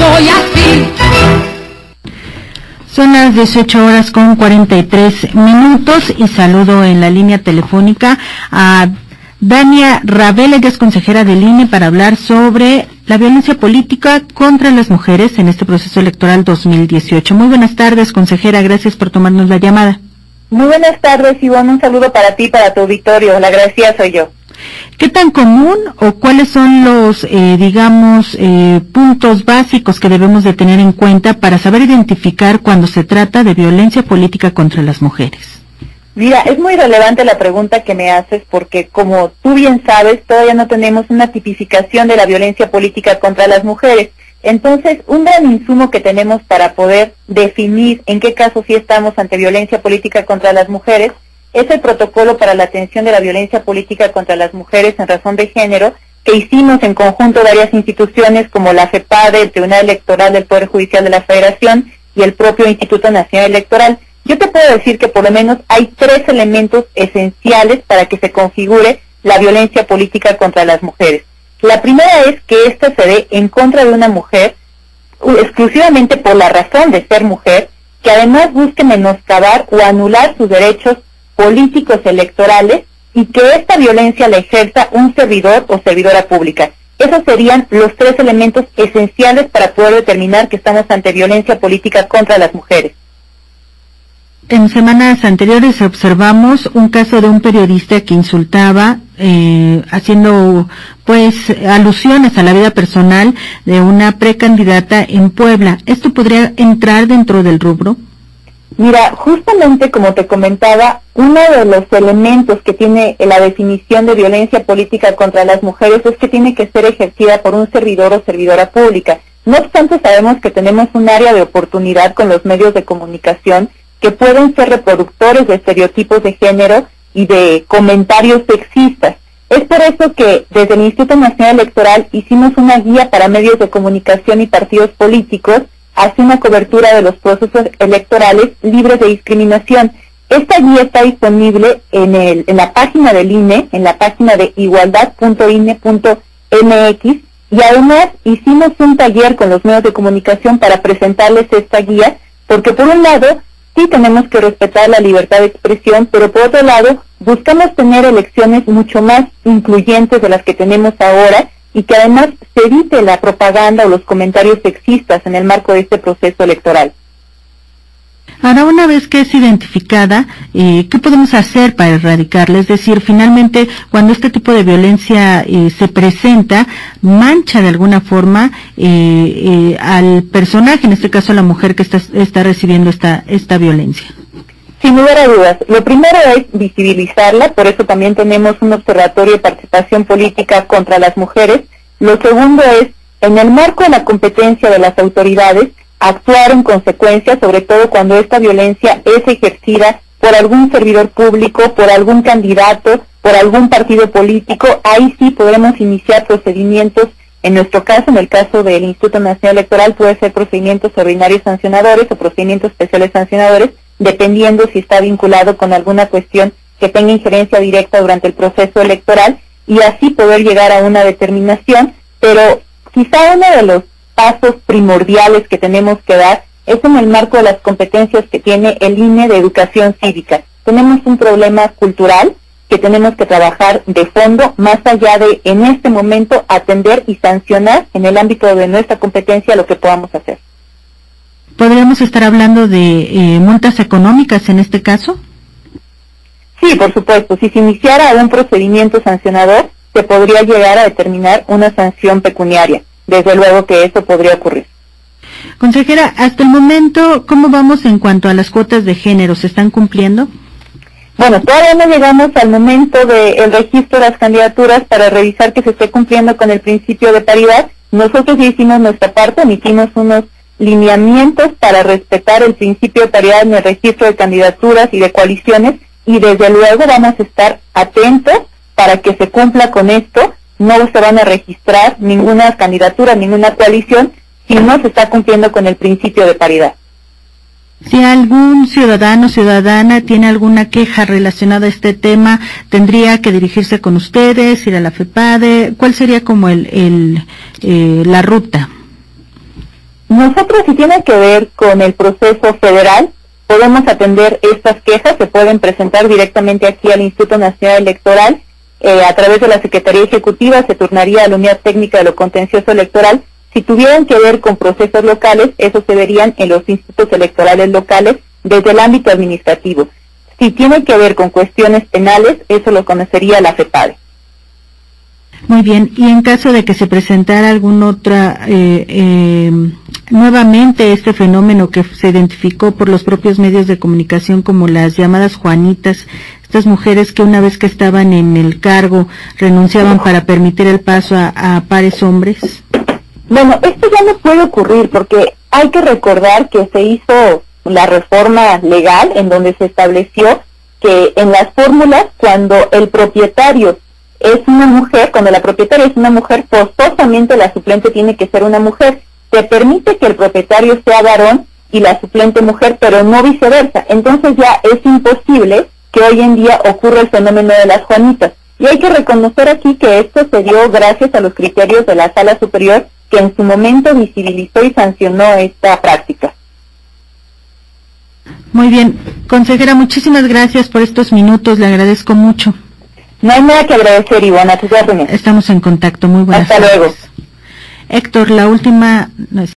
soy así. Son las 18:43 y saludo en la línea telefónica a Dania Ravele, que es consejera del INE, para hablar sobre la violencia política contra las mujeres en este proceso electoral 2018. Muy buenas tardes, consejera, gracias por tomarnos la llamada. Muy buenas tardes, Ivonne, un saludo para ti, para tu auditorio, la agradecida soy yo. ¿Qué tan común o cuáles son los, puntos básicos que debemos de tener en cuenta para saber identificar cuando se trata de violencia política contra las mujeres? Mira, es muy relevante la pregunta que me haces porque, como tú bien sabes, todavía no tenemos una tipificación de la violencia política contra las mujeres. Entonces, un gran insumo que tenemos para poder definir en qué casos sí estamos ante violencia política contra las mujeres es el protocolo para la atención de la violencia política contra las mujeres en razón de género que hicimos en conjunto varias instituciones como la FEPADE, el Tribunal Electoral del Poder Judicial de la Federación y el propio Instituto Nacional Electoral. Yo te puedo decir que por lo menos hay 3 elementos esenciales para que se configure la violencia política contra las mujeres. La primera es que ésta se dé en contra de una mujer exclusivamente por la razón de ser mujer, que además busque menoscabar o anular sus derechos políticos electorales y que esta violencia la ejerza un servidor o servidora pública. Esos serían los 3 elementos esenciales para poder determinar que estamos ante violencia política contra las mujeres. En semanas anteriores observamos un caso de un periodista que insultaba, haciendo alusiones a la vida personal de una precandidata en Puebla. ¿Esto podría entrar dentro del rubro? Mira, justamente como te comentaba, uno de los elementos que tiene la definición de violencia política contra las mujeres es que tiene que ser ejercida por un servidor o servidora pública. No obstante, sabemos que tenemos un área de oportunidad con los medios de comunicación que pueden ser reproductores de estereotipos de género y de comentarios sexistas. Es por eso que desde el Instituto Nacional Electoral hicimos una guía para medios de comunicación y partidos políticos hacia una cobertura de los procesos electorales libres de discriminación. Esta guía está disponible en la página del INE, en la página de igualdad.ine.mx, y además hicimos un taller con los medios de comunicación para presentarles esta guía, porque por un lado sí tenemos que respetar la libertad de expresión, pero por otro lado buscamos tener elecciones mucho más incluyentes de las que tenemos ahora y que además se evite la propaganda o los comentarios sexistas en el marco de este proceso electoral. Ahora, una vez que es identificada, ¿qué podemos hacer para erradicarla? Es decir, finalmente, cuando este tipo de violencia se presenta, mancha de alguna forma al personaje, en este caso a la mujer que está recibiendo esta violencia. Sin lugar a dudas, lo primero es visibilizarla, por eso también tenemos un observatorio de participación política contra las mujeres. Lo segundo es, en el marco de la competencia de las autoridades, actuar en consecuencia, sobre todo cuando esta violencia es ejercida por algún servidor público, por algún candidato, por algún partido político. Ahí sí podremos iniciar procedimientos. En nuestro caso, en el caso del Instituto Nacional Electoral, puede ser procedimientos ordinarios sancionadores o procedimientos especiales sancionadores, dependiendo si está vinculado con alguna cuestión que tenga injerencia directa durante el proceso electoral, y así poder llegar a una determinación. Pero quizá uno de los pasos primordiales que tenemos que dar es en el marco de las competencias que tiene el INE de educación cívica. Tenemos un problema cultural que tenemos que trabajar de fondo, más allá de, en este momento, atender y sancionar en el ámbito de nuestra competencia lo que podamos hacer. ¿Podríamos estar hablando de multas económicas en este caso? Sí, por supuesto. Si se iniciara un procedimiento sancionador, se podría llegar a determinar una sanción pecuniaria. Desde luego que eso podría ocurrir. Consejera, hasta el momento, ¿cómo vamos en cuanto a las cuotas de género? ¿Se están cumpliendo? Bueno, todavía no llegamos al momento del registro de las candidaturas para revisar que se esté cumpliendo con el principio de paridad. Nosotros ya hicimos nuestra parte, emitimos unos lineamientos para respetar el principio de paridad en el registro de candidaturas y de coaliciones, y desde luego vamos a estar atentos para que se cumpla con esto. No se van a registrar ninguna candidatura, ninguna coalición, si no se está cumpliendo con el principio de paridad. Si algún ciudadano o ciudadana tiene alguna queja relacionada a este tema, ¿tendría que dirigirse con ustedes, ir a la FEPADE? ¿Cuál sería como la ruta? Nosotros, si tiene que ver con el proceso federal, podemos atender estas quejas, se pueden presentar directamente aquí al Instituto Nacional Electoral, a través de la Secretaría Ejecutiva se turnaría a la Unidad Técnica de lo Contencioso Electoral. Si tuvieran que ver con procesos locales, esos se verían en los institutos electorales locales desde el ámbito administrativo. Si tiene que ver con cuestiones penales, eso lo conocería la FEPADE. Muy bien, y en caso de que se presentara algún otra, nuevamente este fenómeno que se identificó por los propios medios de comunicación como las llamadas Juanitas, estas mujeres que una vez que estaban en el cargo renunciaban para permitir el paso a pares hombres. Bueno, esto ya no puede ocurrir porque hay que recordar que se hizo la reforma legal en donde se estableció que en las fórmulas, cuando el propietario es una mujer, cuando la propietaria es una mujer, forzosamente la suplente tiene que ser una mujer. Se permite que el propietario sea varón y la suplente mujer, pero no viceversa. Entonces ya es imposible que hoy en día ocurra el fenómeno de las Juanitas. Y hay que reconocer aquí que esto se dio gracias a los criterios de la Sala Superior, que en su momento visibilizó y sancionó esta práctica. Muy bien, consejera, muchísimas gracias por estos minutos, le agradezco mucho. No hay nada que agradecer, Ivona, tus órdenes. Estamos en contacto, muy buenas tardes. Hasta luego. Héctor, la última...